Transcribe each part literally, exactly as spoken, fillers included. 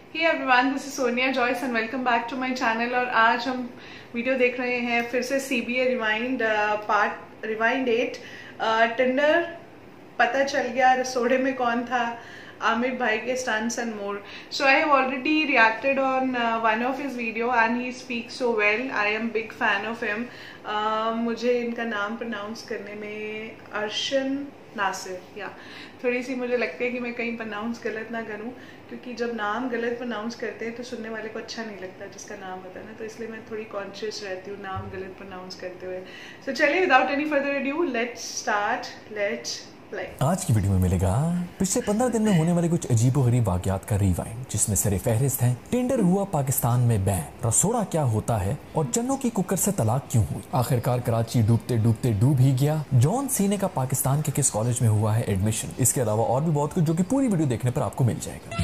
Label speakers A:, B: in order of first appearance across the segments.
A: Hey everyone, this is Sonia Joyce and welcome back to my channel. और आज हम video देख रहे हैं फिर से C B A rewind part rewind eight. Tinder पता चल गया, रसोड़े में कौन था, आमिर भाई के stunts and more. So I have already reacted on one of his video and he speaks so well. I am big fan of him. मुझे इनका नाम प्रोनाउंस करने में अर्शन नासिर या थोड़ी सी मुझे लगती है कि मैं कहीं प्रोनाउंस गलत ना करूं, क्योंकि जब नाम गलत प्रोनाउंस करते हैं तो सुनने वाले को अच्छा नहीं लगता जिसका नाम होता है ना, तो इसलिए मैं थोड़ी कॉन्शियस रहती हूँ नाम गलत प्रोनाउंस करते हुए। सो चलिए without any further adieu let's start, let's play.
B: आज की वीडियो में मिलेगा पिछले पंद्रह दिन में होने वाले कुछ अजीबोगरीब वाकयात का रिवाइंड, जिसमें सरे फहरिस्त हैं टिंडर हुआ पाकिस्तान में बैन, रसोड़ा क्या होता है और चन्नों की कुकर से तलाक क्यों हुई, आखिरकार कराची डूबते डूबते डूब ही गया, जॉन सीने का पाकिस्तान के किस कॉलेज में हुआ है एडमिशन, इसके अलावा और भी बहुत कुछ जो कि पूरी वीडियो देखने पर आपको मिल जाएगा।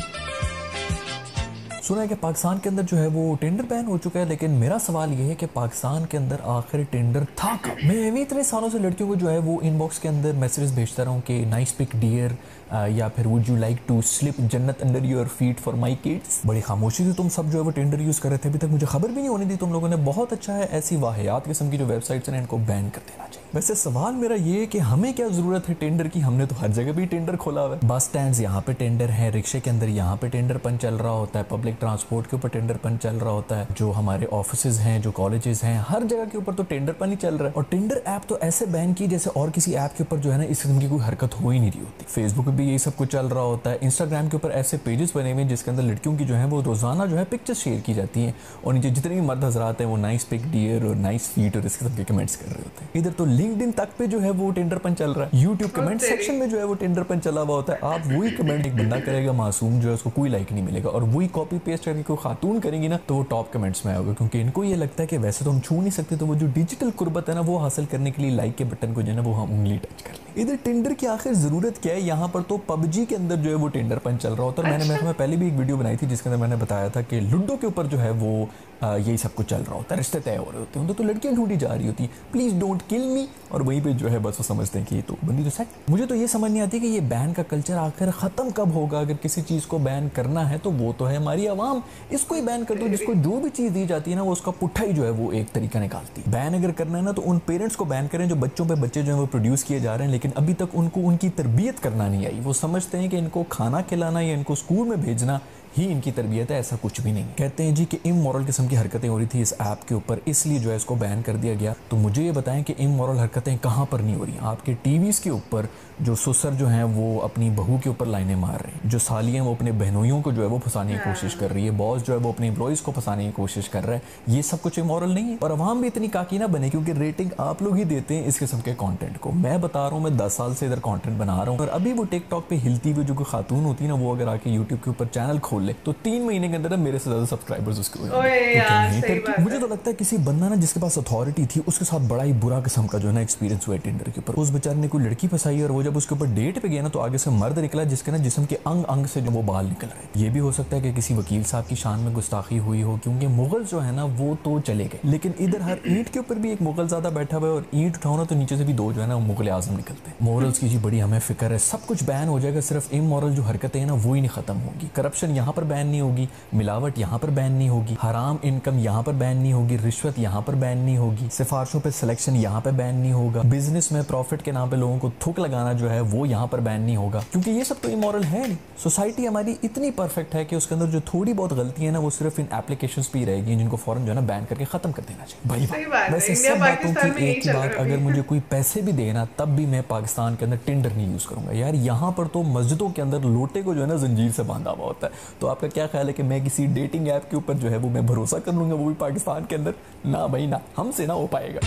B: सुना है कि पाकिस्तान के अंदर जो है वो टिंडर बैन हो चुका है, लेकिन मेरा सवाल ये है कि पाकिस्तान के अंदर आखिर टिंडर था कब? मैं भी इतने सालों से लड़कियों को जो है वो इनबॉक्स के अंदर मैसेजेस भेजता रहा हूँ कि नाइस पिक डियर या फिर would you like to slip जन्नत under your feet for my kids. बड़ी खामोशी से तुम सब जो है वो टिंडर यूज कर रहे थे, अभी तक मुझे खबर भी नहीं होने दी तुम लोगों ने। बहुत अच्छा है, ऐसी वाहियात किस्म की जो वेबसाइट्स हैं इनको बैन कर देना चाहिए। वैसे सवाल मेरा ये है कि हमें क्या जरूरत है टिंडर की, हमने तो हर जगह भी टिंडर खोला हुआ है। बस स्टैंड यहाँ पे टिंडर है, रिक्शे के अंदर यहाँ पे टिंडर पन चल रहा होता है, पब्लिक ट्रांसपोर्ट के ऊपर टिंडर पन चल रहा होता है, जो हमारे ऑफिसेज हैं, जो कॉलेजेस हैं, हर जगह के ऊपर तो टिंडर पन ही चल रहा है। और टिंडर ऐप तो ऐसे बैन की जैसे और किसी ऐप के ऊपर जो है ना इस किस्म की कोई हरकत हो ही नहीं रही होती। फेसबुक पे भी यही सब कुछ चल रहा होता है, इंस्टाग्राम के ऊपर ऐसे पेजेस बने हुए हैं जिसके अंदर लड़कियों की जो है वो रोजाना जो है पिक्चर्स शेयर की जाती हैं, और नीचे जितने भी मर्द हजरात हैं वो नाइस पिक डियर और नाइस फीट और इस किस्म के कमेंट्स कर रहे होते हैं। इधर तो लिंक्डइन तक पे जो है वो टिंडर पन चल रहा है, यूट्यूब कमेंट सेक्शन में जो है वो टिंडर पन चला हुआ होता है। आप वही कमेंट एक बंदा करेगा मासूम, जो है उसको कोई लाइक नहीं मिलेगा, और वही कॉपी पेस्ट करके कोई खातून करेंगी ना तो वो टॉप कमेंट्स में आएगा, क्योंकि इनको ये लगता है कि वैसे तो हम छू नहीं सकते, तो वो जो डिजिटल कुर्बत है ना वो हासिल करने के लिए लाइक के बटन को जो है ना वो हम उंगली टच कर लें। इधर टिंडर की आखिर जरूरत क्या है? यहाँ पर तो पबजी के अंदर जो है वो टिंडर पन चल रहा होता है। मैंने मैं पहले भी एक वीडियो बनाई थी जिसके अंदर मैंने बताया था कि लूडो के ऊपर जो है वो यही सब कुछ चल रहा होता है, रिश्ते तय हो रहे होते हैं, तो, तो लड़कियां ढूंढी जा रही होती, प्लीज डोंट किल मी, और वहीं पे जो है बस वो समझते हैं कि ये तो बंदी तो सेट। मुझे तो ये समझ नहीं आती कि ये बैन का कल्चर आखिर खत्म कब होगा। अगर किसी चीज को बैन करना है तो वो तो है हमारी आवाम, इसको ही बैन कर दो। जिसको जो भी चीज दी जाती है ना वो उसका पुट्ठा ही जो है वो एक तरीका निकालती है। बैन अगर करना है ना तो उन पेरेंट्स को बैन करें जो बच्चों पे बच्चे जो है वो प्रोड्यूस किए जा रहे हैं, लेकिन अभी तक उनको उनकी तरबियत करना नहीं आई। वो समझते हैं कि इनको खाना खिलाना या इनको स्कूल में भेजना ही इनकी तरबियत है, ऐसा कुछ भी नहीं। कहते हैं जी कि इमोरल किस्म की हरकतें हो रही थी इस ऐप के ऊपर, इसलिए जो है इसको बैन कर दिया गया। तो मुझे ये बताएं कि इमोरल हरकतें कहाँ पर नहीं हो रही। आपके टीवीज के ऊपर जो ससुर जो हैं वो अपनी बहू के ऊपर लाइनें मार रहे हैं, जो सालियाँ वो अपने बहनोइयों को जो है वो फंसाने की कोशिश कर रही है, बॉस जो है वो अपने एम्प्लॉइज को फंसाने की कोशिश कर रहा है। ये सब कुछ इमोरल नहीं है, और अवाम भी इतनी काकी ना बने, क्योंकि रेटिंग आप लोग ही देते हैं इस किस्म के कंटेंट को। मैं बता रहा हूँ, मैं दस साल से इधर कंटेंट बना रहा हूँ, और अभी वो टिकटॉक पे हिलती हुई जो खातून होती है ना वो अगर आके यूट्यूब के ऊपर चैनल खोल ले तो तीन महीने के अंदर मेरे से ज्यादा सब्सक्राइबर्स उसके हो जाएंगे। मुझे तो लगता है किसी बंदा ना जिसके पास अथॉरिटी थी उसके साथ बड़ा ही बुरा किस्म का जो है ना एक्सपीरियंस हुआ टिंडर के ऊपर। उस बेचारे ने कोई लड़की फंसाई और वो जब उसके ऊपर डेट पे गया ना तो आगे से मर्द निकला जिसके ना जिस्म के अंग अंग से जो वो बाल निकल रहे। ये भी हो सकता है कि किसी वकील साहब की शान में गुस्ताखी हुई हो, क्योंकि मुगल जो है ना वो तो चले गए, लेकिन इधर हर ईंट के ऊपर भी एक मुगल ज्यादा बैठा हुआ है, और ईंट उठाओ ना तो नीचे से भी दो जो है ना मुगल आजम निकलते हैं। मॉरल्स की जी बड़ी हमें फिक्र है, सब कुछ बैन हो जाएगा, सिर्फ इमोरल जो हरकतें हैं ना वो ही नहीं खत्म होगी। करप्शन यहाँ पर बैन नहीं होगी, मिलावट यहाँ पर बैन नहीं होगी, हराम इनकम यहाँ पर बैन नहीं होगी, रिश्वत यहाँ पर बैन नहीं होगी, सिफारिशों पे सिलेक्शन यहाँ पे बैन नहीं होगा, बिजनेस में प्रॉफिट के नाम पे लोगों को थूक लगाना जो है वो यहाँ पर बैन नहीं होगा, क्योंकि ये सब तो इमोरल है नहीं। सोसाइटी हमारी इतनी परफेक्ट है कि उसके अंदर जो थोड़ी बहुत गलती है ना वो सिर्फ इन एप्लीकेशंस पे ही रहेगी, जिनको फौरन जो है ना बैन करके खत्म कर देना चाहिए। भाई वैसे सब बातों की एक बात, अगर मुझे कोई पैसे भी देना तब भी मैं पाकिस्तान के अंदर टिंडर नहीं यूज करूंगा यार। यहाँ पर तो मस्जिदों के अंदर लोटे को जो है ना जंजीर से बांधा हुआ होता है, तो आपका क्या ख्याल है कि मैं किसी डेटिंग ऐप के ऊपर जो है वो मैं भरोसा कर लूंगा, वो भी पाकिस्तान के अंदर? ना भाई ना, हमसे ना हो पाएगा।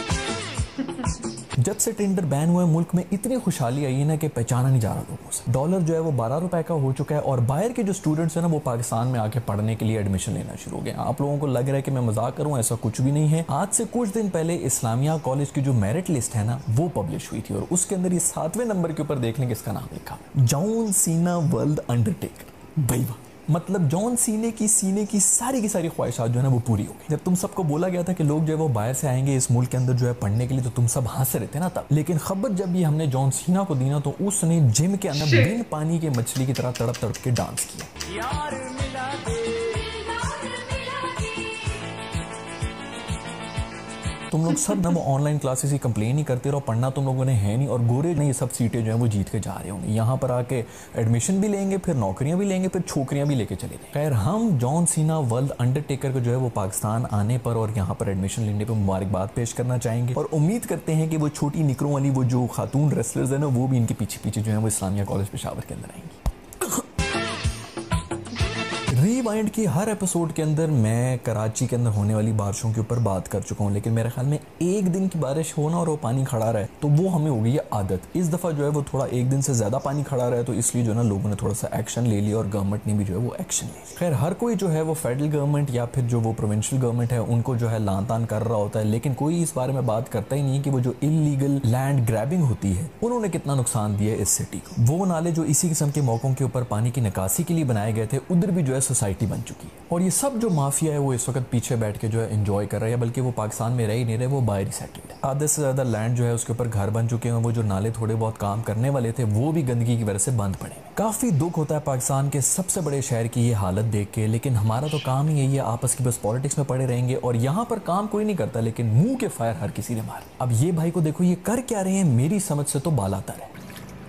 B: जब से टिंडर बैन हुआ है मुल्क में इतनी खुशहाली आई है ना कि पहचाना नहीं जा रहा लोगों से। डॉलर जो है वो बारह रुपए का हो चुका है, और बाहर के जो स्टूडेंट्स हैं ना वो पाकिस्तान में आके पढ़ने के लिए एडमिशन लेना शुरू हो गए। आप लोगों को लग रहा है कि मैं मजाक करूं, ऐसा कुछ भी नहीं है। आज से कुछ दिन पहले इस्लामिया कॉलेज की जो मेरिट लिस्ट है ना वो पब्लिश हुई थी, और उसके अंदर ये सातवें नंबर के ऊपर देख लेंगे इसका नाम लिखा, जॉन सीना वर्ल्ड अंडरटेकर। भाई वाह, मतलब जॉन सीने की सीने की सारी की सारी ख्वाहिशात जो है ना वो पूरी हो गई। जब तुम सबको बोला गया था कि लोग जो है वो बाहर से आएंगे इस मुल्क के अंदर जो है पढ़ने के लिए, तो तुम सब हंस रहे थे ना तब। लेकिन खबर जब ये हमने जॉन सीना को दी ना तो उसने जिम के अंदर बिन पानी के मछली की तरह तड़प तड़प के डांस किया। यार मिला दे तुम लोग सब ना वो ऑनलाइन क्लासेस की कंप्लेन ही करते रहो, पढ़ना तुम लोगों ने है नहीं, और गोरे ने ये सब सीटें जो है वो जीत के जा रहे होंगे। यहाँ पर आके एडमिशन भी लेंगे, फिर नौकरियां भी लेंगे, फिर छोकरियां भी लेके चले जाएंगे। खैर, हम जॉन सीना वर्ल्ड अंडरटेकर को जो है वो पाकिस्तान आने पर और यहाँ पर एडमिशन लेने पर मुबारकबाद पेश करना चाहेंगे, और उम्मीद करते हैं कि वो छोटी निकरों वाली वो जो खातून रेसलर्स है ना, वो भी इनके पीछे पीछे जो है वो इस्लामिया कॉलेज पेशावर के अंदर आएंगी। रीवाइंड की हर एपिसोड के अंदर मैं कराची के अंदर होने वाली बारिशों के ऊपर बात कर चुका हूँ, लेकिन मेरे ख्याल में एक दिन की बारिश होना और वो पानी खड़ा रहे तो वो हमें हो गई है आदत। इस दफ़ा जो है वो थोड़ा एक दिन से ज़्यादा पानी खड़ा रहा है, तो इसलिए जो है ना लोगों ने थोड़ा सा एक्शन ले लिया और गवर्नमेंट ने भी जो है वो एक्शन ले लिया। खैर, हर कोई जो है वो फेडरल गवर्नमेंट या फिर जो वो प्रोविंशियल गवर्नमेंट है उनको जो है लान तान कर रहा होता है, लेकिन कोई इस बारे में बात करता ही नहीं है कि वो जो इलीगल लैंड ग्रैबिंग होती है उन्होंने कितना नुकसान दिया है इस सिटी को। वो नाले जो इसी किस्म के मौकों के ऊपर पानी की निकासी के लिए बनाए गए थे, उधर भी जो है सोसाइटी बन चुकी है, और ये सब जो माफिया है वो इस वक्त पीछे बैठ के जो है एंजॉय कर रहा है, बल्कि वो पाकिस्तान में रह ही नहीं रहे, वो बाहर ही सेटल्ड है। आधे से ज़्यादा लैंड जो है उसके ऊपर घर बन चुके हैं, वो जो नाले थोड़े बहुत काम करने वाले थे वो भी गंदगी की वजह से बंद पड़े। काफ़ी दुख होता है पाकिस्तान के सबसे बड़े शहर की ये हालत देख के, लेकिन हमारा तो काम ही यही है, आपस की बस पॉलिटिक्स में पड़े रहेंगे, और यहाँ पर काम कोई नहीं करता, लेकिन मुंह के फायर हर किसी ने मार। अब ये भाई को देखो, ये कर क्या रहे हैं, मेरी समझ से तो बालातर है।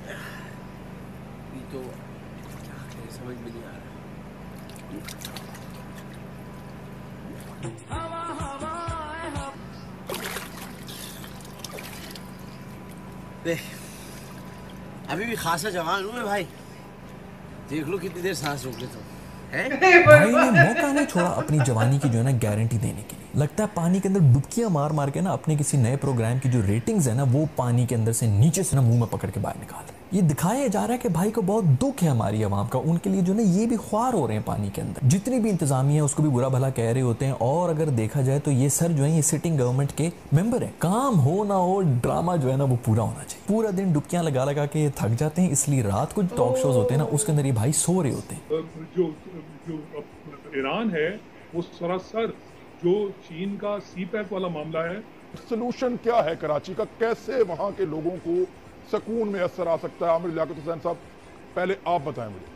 C: अभी भी खासा जवान हूँ मैं भाई, देख लो कितनी देर सांस रोक लेता हूँ।
B: भाई ने मौका नहीं छोड़ा अपनी जवानी की जो है ना गारंटी देने के लिए। लगता है पानी के अंदर डुबकियां मार मार के ना अपने किसी नए प्रोग्राम की जो रेटिंग्स है ना वो पानी के अंदर से नीचे से ना मुंह में पकड़ के बाहर निकाल रहे हैं। ये दिखाया जा रहा है कि भाई को बहुत दुख है हमारी आवाम का, उनके लिए जो ना ये भी ख्वार हो रहे हैं पानी के अंदर। जितनी भी इंतजामिया है उसको भी बुरा भला कह रहे होते हैं, और अगर देखा जाए तो ये सर जो है ये सिटिंग गवर्नमेंट के मेंबर है। काम हो ना हो, ड्रामा जो है ना वो पूरा होना चाहिए। पूरा दिन डुबकियां लगा लगा के ये थक जाते हैं, इसलिए रात को टॉक शोज होते हैं ना उसके अंदर ये भाई सो रहे होते हैं।
D: जो जो ईरान है वो सरासर जो चीन का सी पैक वाला मामला है,
E: सोल्यूशन क्या है कराची का, कैसे वहां के लोगों को सुकून में असर आ सकता है? आमिर लियाकत हुसैन साहब, पहले आप बताएं मुझे।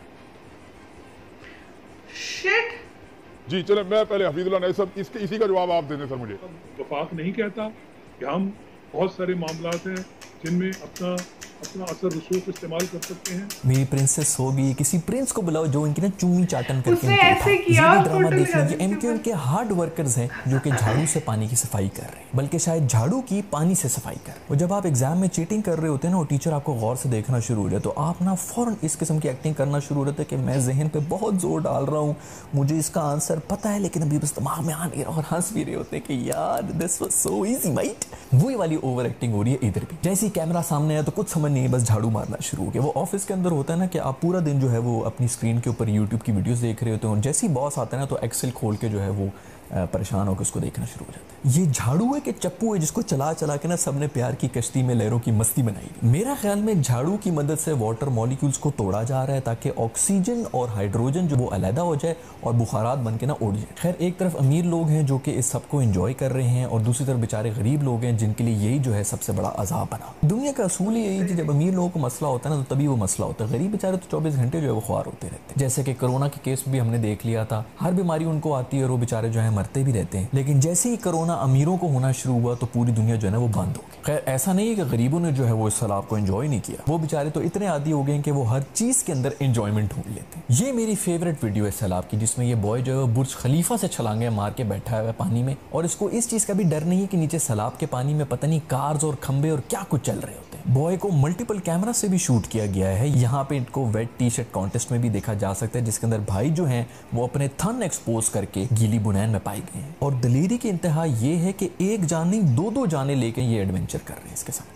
A: शिट।
E: जी चले, मैं पहले हफीजुल्लाह नहीं सब इसके इसी का जवाब आप दे दें सर मुझे।
D: वफाक नहीं कहता कि हम बहुत सारे मामलात हैं जिनमें अपना अपना असर रसूख इस्तेमाल कर सकते हैं।
B: मेरी प्रिंसेस हो गई, किसी प्रिंस को बुलाओ जो इनकी ना चुम्मी चाटन करके
A: उसने ऐसे किया।
B: ड्रामा देख लीजिए, एमक्यूएम के हार्ड वर्कर्स हैं जो कि झाड़ू से पानी की सफाई कर रहे हैं, बल्कि शायद झाड़ू की पानी से सफाई कर रहे हैं। और जब आप एग्जाम में चीटिंग कर रहे होते हैं ना और टीचर आपको गौर से देखना शुरू हो जाए तो आप ना फौरन इस किस्म की एक्टिंग करना शुरू हो जाता है कि मैं जहन पे बहुत जोर डाल रहा हूँ, मुझे इसका आंसर पता है, लेकिन अभी बस दिमाग में आ नहीं रहा, और हंस भी रहे होते हैं कि यार this was so easy might. वही वाली ओवर एक्टिंग हो रही है इधर भी। जैसे ही कैमरा सामने आया तो कुछ समझ नहीं, बस झाड़ू मारना शुरू हो गया। वो ऑफिस के अंदर होता है ना कि आप पूरा दिन जो है वो अपनी स्क्रीन के ऊपर यूट्यूब की वीडियोस देख रहे होते हैं, और जैसे ही बॉस आता है ना तो एक्सेल खोल के जो है वो परेशान होकर उसको देखना शुरू हो जाता है। ये झाड़ू है कि चप्पू है जिसको चला चला के ना सबने प्यार की कश्ती में लहरों की मस्ती बनाई। मेरा ख्याल में झाड़ू की मदद से वाटर मॉलिक्यूल्स को तोड़ा जा रहा है ताकि ऑक्सीजन और हाइड्रोजन जो वो अलहदा हो जाए और बुखारात बन के ना उड़ जाए। खैर, एक तरफ अमीर लोग हैं जो कि इस सबको एंजॉय कर रहे हैं, और दूसरी तरफ बेचारे गरीब लोग हैं जिनके लिए यही जो है सबसे बड़ा अजाब बना। दुनिया का असूल यही है, जब अमीर लोगों को मसला होता है ना तो तभी वो मसला होता है, गरीब बेचारे तो चौबीस घंटे जो है वो ख्वार होते रहते हैं। जैसे कि कोरोना के केस भी हमने देख लिया था, हर बीमारी उनको आती है और वो बेचारे जो है मरते भी रहते हैं, लेकिन जैसे ही कोरोना अमीरों को होना शुरू हुआ तो पूरी दुनिया जो है ना वो बंद हो गई। खैर, ऐसा नहीं है कि गरीबों ने जो है वो इस सैलाब को एंजॉय नहीं किया, वो बेचारे तो इतने आदी हो गए कि वो हर चीज के अंदर एंजॉयमेंट ढूंढ लेते हैं। ये मेरी फेवरेट वीडियो है सैलाब की, जिसमें ये बॉय जो है बुर्ज खलीफा से छलांगे मार के बैठा है पानी में, और इसको इस चीज का भी डर नहीं है कि नीचे सैलाब के पानी में पता नहीं कार्स और खंबे और क्या कुछ चल रहे होते हैं। बॉय को मल्टीपल कैमरा से भी शूट किया गया है। यहाँ पे इनको वेट टी शर्ट कॉन्टेस्ट में भी देखा जा सकता है, जिसके अंदर भाई जो है वो अपने थन एक्सपोज करके गीली बुनैन में पाए गए हैं। और दलेरी की इंतहा ये है कि एक जान नहीं दो दो जाने लेके ये एडवेंचर कर रहे हैं इसके साथ।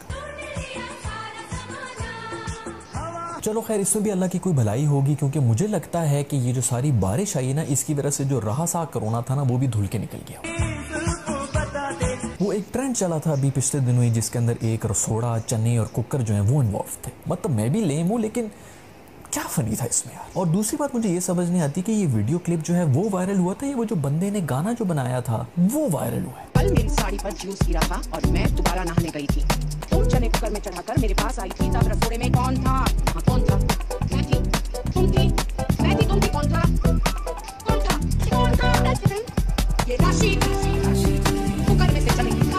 B: चलो खैर, इसमें भी अल्लाह की कोई भलाई होगी, क्योंकि मुझे लगता है कि ये जो सारी बारिश आई है ना इसकी वजह से जो रहा सा कोरोना था ना वो भी धुल के निकल गया। वो एक ट्रेंड चला था अभी पिछले दिनों ही जिसके अंदर एक रसोड़ा, चने और कुकर जो है वो इन्वॉल्व थे। मतलब मैं भी लेम हूँ, लेकिन क्या फनी था इसमें यार। और दूसरी बात मुझे ये समझ नहीं आती कि ये वीडियो क्लिप जो है वो वायरल हुआ था, ये वो जो बंदे ने गाना जो बनाया था वो वायरल हुआ है।
F: कल मेरी साड़ी पर जूस गिरा था और मैं दोबारा नहाने गई थी। तुम चने कुकर में चढ़ाकर मेरे पास आई थी, तब रसोड़े में कौन था? हाँ, कौन था? मैं थी, तुम थी, मैं थी, तुम थी, कौन था? कौन था? कौन था? ये राशि कुकर में से चली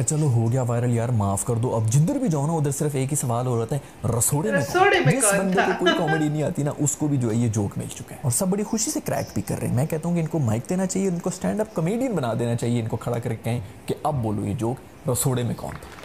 B: चलो हो गया वायरल यार, माफ कर दो। अब जिधर भी जाओ ना उधर सिर्फ एक ही सवाल हो रहा है, रसोड़े में
A: रसोड़े में
B: जिस
A: कौन
B: बंदे
A: था?
B: को कोई कॉमेडी नहीं आती ना उसको भी जो है ये जोक मिल चुका है और सब बड़ी खुशी से क्रैक भी कर रहे हैं। मैं कहता हूँ कि इनको माइक देना चाहिए, इनको स्टैंड अप कॉमेडियन बना देना चाहिए, इनको खड़ा करके कहें कि अब बोलो ये जोक, रसोड़े में कौन था।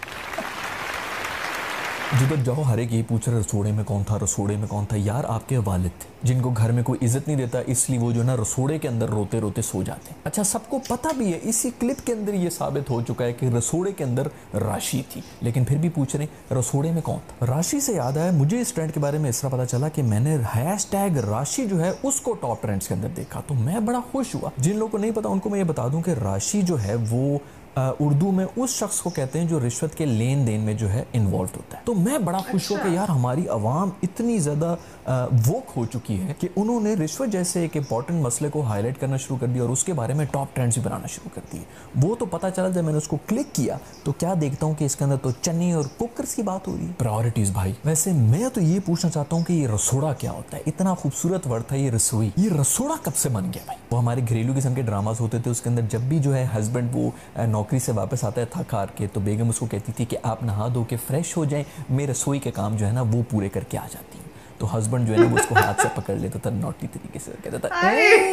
B: जिधर जाओ हर एक यही पूछ रहे रसोड़े में कौन था, रसोड़े में कौन था। यार आपके वालिद थे जिनको घर में कोई इज्जत नहीं देता, इसलिए वो जो ना रसोड़े के अंदर रोते रोते सो जाते हैं। अच्छा सबको पता भी है, इसी क्लिप के अंदर ये साबित हो चुका है कि रसोड़े के अंदर राशि थी, लेकिन फिर भी पूछ रहे रसोड़े में कौन था। राशि से याद आया मुझे इस ट्रेंड के बारे में इस तरह पता चला कि मैंने हैश टैग राशि जो है उसको टॉप ट्रेंड्स के अंदर देखा, तो मैं बड़ा खुश हुआ। जिन लोगों को नहीं पता उनको मैं ये बता दूं कि राशि जो है वो उर्दू में उस शख्स को कहते हैं जो रिश्वत के लेन देन में जो है इन्वॉल्व होता है। तो मैं बड़ा खुश हुआ कि यार हमारी आवाम इतनी ज़्यादा वोक हो चुकी है कि उन्होंने रिश्वत जैसे एक इंपॉर्टेंट मसले को हाईलाइट करना शुरू कर दिया और उसके बारे में टॉप ट्रेंड्स भी बनाना शुरू कर दिए। वो तो पता चला जब मैंने उसको क्लिक किया तो क्या देखता हूँ कि इसके अंदर तो चन्नी और कुकर्स की बात हो रही है। प्रायोरिटीज़ भाई। वैसे मैं तो ये पूछना चाहता हूँ कि ये रसोड़ा क्या होता है? इतना खूबसूरत वर्ड था ये रसोई, ये रसोड़ा कब से बन गया भाई? वो हमारे घरेलू किस्म के ड्रामाज होते थे, उसके अंदर जब भी जो है हस्बैंड वो नौकरी से वापस आता है थक हार के, तो बेगम उसको कहती थी कि आप नहा धो के फ्रेश हो जाएं, मैं रसोई के काम जो है ना वो पूरे करके आ जाती हूँ। तो हस्बैंड जो है ना वो उसको हाथ से पकड़ लेता था नॉटी तरीके से, कहता था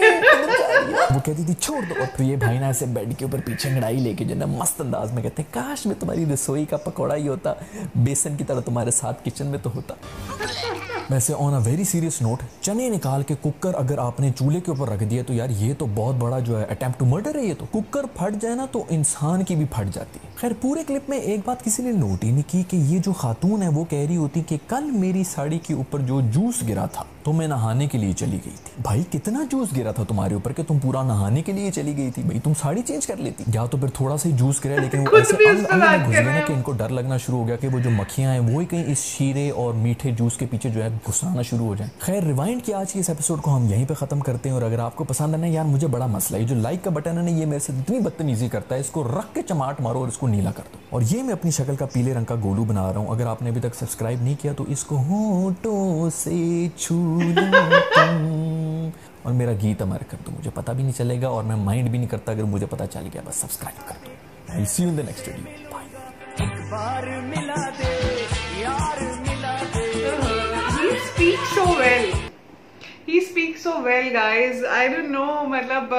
B: वो कहती थी छोड़ दो, और फिर ये भाई ना ऐसे बेड के ऊपर पीछे अंगड़ाई लेके जो है ना मस्त अंदाज में कहते हैं काश मैं तुम्हारी रसोई का पकौड़ा ही होता, बेसन की तरह तुम्हारे साथ किचन में तो होता। वैसे on a very serious note, चने निकाल के कुकर अगर आपने चूल्हे के ऊपर रख दिया तो यार ये तो बहुत बड़ा जो है अटेम्प्ट टू मर्डर है। ये तो कुकर फट जाए ना तो इंसान की भी फट जाती है। खैर पूरे क्लिप में एक बात किसी ने नोट ही नहीं की कि ये जो खातून है वो कह रही होती कि कल मेरी साड़ी के ऊपर जो जूस गिरा था तो मैं नहाने के लिए चली गई थी। भाई कितना जूस गिरा था तुम्हारे ऊपर कि तुम पूरा नहाने के लिए चली गई थी? भाई तुम साड़ी चेंज कर लेती, या तो फिर थोड़ा सा ही जूस गिरा लेकिन वो ऐसे अंग अंग में घुस गए ना कि इनको डर लगना शुरू हो गया कि वो जो मक्खियां हैं वो ही कहीं इस शीरे और मीठे जूस के पीछे जो है घुसना शुरू हो जाए। खैर रिवाइंड की आज की इस एपिसोड को हम यहीं पे खत्म करते हैं, और अगर आपको पसंद है ना यार मुझे बड़ा मसला है, जो लाइक का बटन है ना ये मेरे से इतनी बदतमीजी करता है, इसको रख के चमाट मारो और इसको नीला कर दो। और ये मैं अपनी शक्ल का पीले रंग का गोलू बना रहा हूँ, अगर आपने अभी तक सब्सक्राइब नहीं किया तो इसको होठों से छू लो और मेरा गीत अमर कर दो, मुझे पता भी नहीं चलेगा और मैं माइंड भी नहीं करता अगर मुझे पता चल गया। बस सब्सक्राइब कर दो। I see you in the next video, bye.
G: एक बार मिला दे यार मिला दे।
A: He speaks so well. He speaks so well, guys. I don't know, मतलब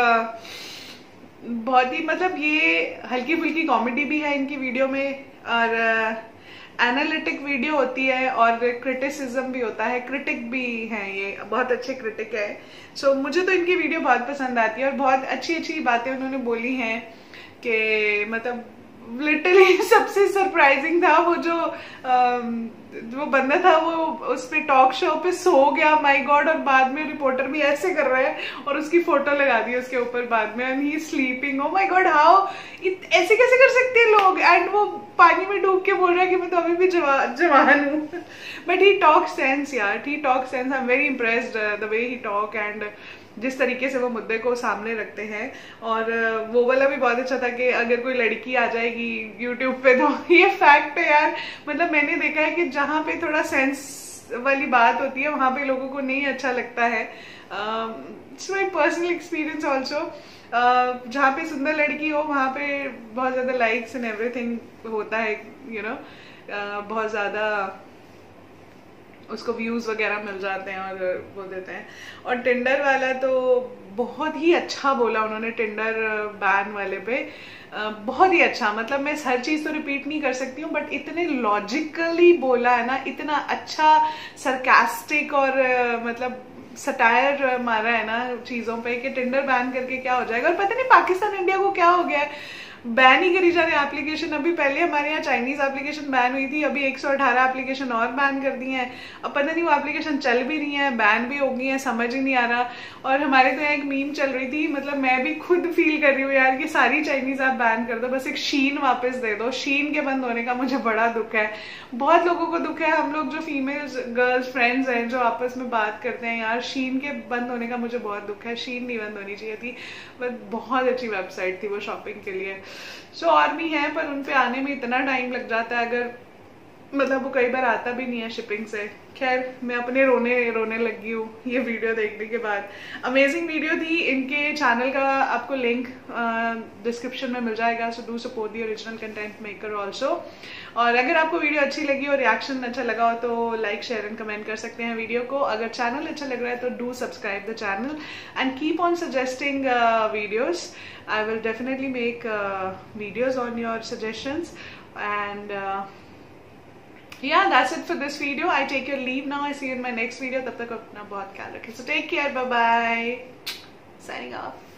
A: बहुत ही मतलब ये हल्की फुल्की कॉमेडी भी है इनकी वीडियो में और एनालिटिक वीडियो होती है और क्रिटिसिज्म भी होता है, क्रिटिक भी हैं, ये बहुत अच्छे क्रिटिक है। सो so, मुझे तो इनकी वीडियो बहुत पसंद आती है और बहुत अच्छी अच्छी बातें उन्होंने बोली हैं कि मतलब लिटरली सबसे सरप्राइजिंग था वो जो आ, वो बंदा था वो उस पे टॉक शो पे सो गया, माय गॉड, और बाद में रिपोर्टर भी ऐसे कर रहे हैं और उसकी फोटो लगा दी उसके ऊपर बाद में, and he sleeping. Oh my god, how ऐसे कैसे कर सकते हैं लोग? एंड वो पानी में डूब के बोल रहा है कि मैं तो अभी भी जवा, जवान हूँ। बट ही टॉक सेंस यार, he talk sense. I am very impressed the way he talk and जिस तरीके से वो मुद्दे को सामने रखते हैं। और वो वाला भी बहुत अच्छा था कि अगर कोई लड़की आ जाएगी यूट्यूब पे तो ये फैक्ट है यार, मतलब मैंने देखा है कि जहाँ पे थोड़ा सेंस वाली बात होती है वहाँ पे लोगों को नहीं अच्छा लगता है। It's my personal experience also, जहाँ पे सुंदर लड़की हो वहाँ पे बहुत ज़्यादा लाइक्स एंड एवरीथिंग होता है, यू नो, बहुत ज़्यादा उसको व्यूज वगैरह मिल जाते हैं और वो देते हैं। और टिंडर वाला तो बहुत ही अच्छा बोला उन्होंने, टिंडर बैन वाले पे बहुत ही अच्छा, मतलब मैं हर चीज़ तो रिपीट नहीं कर सकती हूँ बट इतने लॉजिकली बोला है ना, इतना अच्छा सरकास्टिक और मतलब सटायर मारा है ना चीज़ों पे कि टिंडर बैन करके क्या हो जाएगा। और पता नहीं पाकिस्तान इंडिया को क्या हो गया है, बैन ही करी जा रहे एप्लीकेशन। अभी पहले हमारे यहाँ चाइनीज एप्लीकेशन बैन हुई थी, अभी एक सौ अठारह एप्लीकेशन और बैन कर दी हैं। अब पता नहीं वो एप्लीकेशन चल भी रही है, बैन भी हो गई है, समझ ही नहीं आ रहा। और हमारे तो यहाँ एक मीम चल रही थी, मतलब मैं भी खुद फील कर रही हूँ यार कि सारी चाइनीज ऐप बैन कर दो, बस एक शीन वापस दे दो। शीन के बंद होने का मुझे बड़ा दुख है, बहुत लोगों को दुख है। हम लोग जो फीमेल्स गर्ल्स फ्रेंड्स हैं जो आपस में बात करते हैं यार, शीन के बंद होने का मुझे बहुत दुख है। शीन नहीं बंद होनी चाहिए थी, बट बहुत अच्छी वेबसाइट थी वो शॉपिंग के लिए। सो so, और भी हैं पर उन पे आने में इतना टाइम लग जाता है। अगर मतलब वो कई बार आता भी नहीं है शिपिंग से। खैर मैं अपने रोने रोने लगी हूँ ये वीडियो देखने के बाद। अमेजिंग वीडियो थी। इनके चैनल का आपको लिंक डिस्क्रिप्शन में मिल जाएगा, so do support the original content maker also. और अगर आपको वीडियो अच्छी लगी और रिएक्शन अच्छा लगा हो तो लाइक शेयर एंड कमेंट कर सकते हैं वीडियो को। अगर चैनल अच्छा लग रहा है तो do subscribe the channel and keep on suggesting videos. I will definitely make videos on your suggestions and yeah, that's it for this video. I take your leave now. I see you in my next video. तब तक अपना बहुत ख्याल रखें. So take care. Bye bye. Signing off.